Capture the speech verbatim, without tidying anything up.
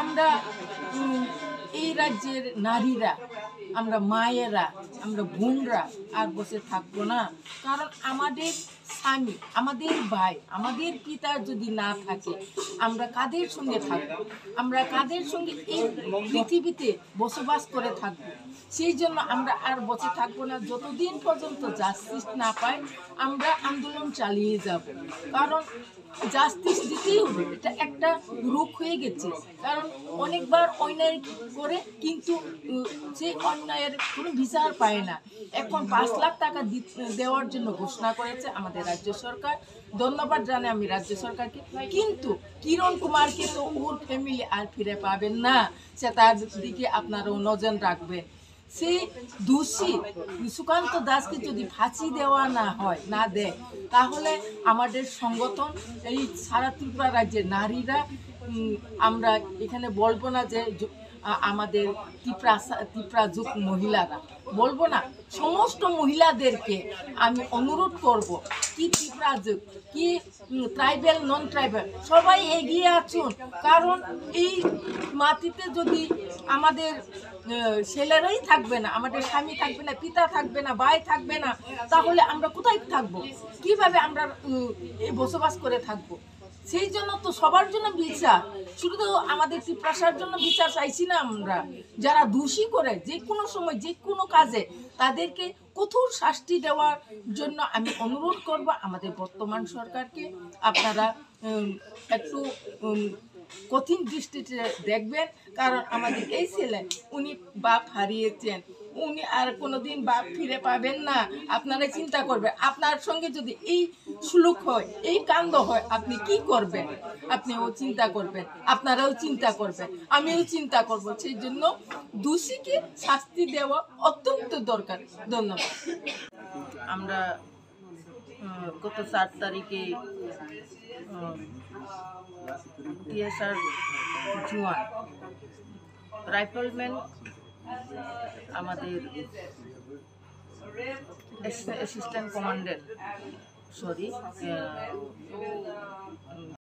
আমরা এই রাজ্যের নারীরা, আমরা মায়েরা, আমরা বোনরা আর বসে থাকবো না। কারণ আমাদের স্বামী, আমাদের ভাই, আমাদের পিতা যদি না থাকে, আমরা কাদের সঙ্গে থাকবো? আমরা কাদের সঙ্গে এই পৃথিবীতে বসবাস করে থাকবো? সেই জন্য আমরা আর বসে থাকবো না। যতদিন পর্যন্ত জাস্টিস না পাই, আমরা আন্দোলন চালিয়ে যাব। কারণ জাস্টিস দিতেই হবে, এটা একটা রোগ হয়ে গেছে। কারণ অনেকবার অন্যায় করে কিন্তু সেই অন্যায়ের কোনো বিচার পায় না। এখন পাঁচ লাখ টাকা দেওয়ার জন্য ঘোষণা করেছে আমাদের রাজ্য সরকার। ধন্যবাদ জানাই আমি রাজ্য সরকারকে। কিন্তু কিরণ কুমারকে তো ওর ফ্যামিলি আর ফিরে পাবেন না, সে তার দিকে আপনারাও নজর রাখবেন। সেই দোষী সুকান্ত দাসকে যদি ফাঁসি দেওয়া না হয়, না দেয়, তাহলে আমাদের সংগঠন, এই সারা ত্রিপুরা রাজ্যের নারীরা, আমরা এখানে বলবো না যে আমাদের ত্রিপুরা ত্রিপুরা যুগ মহিলারা, বলবো না, সমস্ত মহিলাদেরকে আমি অনুরোধ করব, কি ত্রিপুরা যুগ, কি ট্রাইবেল, নন ট্রাইবেল, সবাই এগিয়ে আসুন। কারণ এই মাটিতে যদি আমাদের ছেলেরাই থাকবে না, আমাদের স্বামী থাকবে না, পিতা থাকবে না, ভাই থাকবে না, তাহলে আমরা কোথায় থাকবো? কিভাবে আমরা বসবাস করে থাকবো? সেই জন্য তো সবার জন্য বিচার, শুধু তো আমাদের ত্রিপুরার জন্য বিচার চাইছি না আমরা। যারা দোষী করে যে কোনো সময় যে কোনো কাজে, তাদেরকে কঠোর শাস্তি দেওয়ার জন্য আমি অনুরোধ করব আমাদের বর্তমান সরকারকে। আপনারা একটু কঠিন দৃষ্টিতে দেখবেন। কারণ আমাদের এই ছেলে, উনি বাপ হারিয়েছেন, উনি আর কোনোদিন বাপ ফিরে পাবেন না। আপনারা চিন্তা করবেন, আপনার সঙ্গে যদি এই সুলুক হয়, এই কাণ্ড হয়, আপনি কি করবেন? আপনিও চিন্তা করবেন, আপনারাও চিন্তা করবেন, আমিও চিন্তা করব। সেই জন্য দোষীকে শাস্তি দেওয়া অত্যন্ত দরকার। ধন্যবাদ। আমরা গত চার তারিখে টিএসআর জুয়ান রাইফেলম্যান, আমাদের অ্যাসিস্ট্যান্ট কমান্ডেন্ট, সরি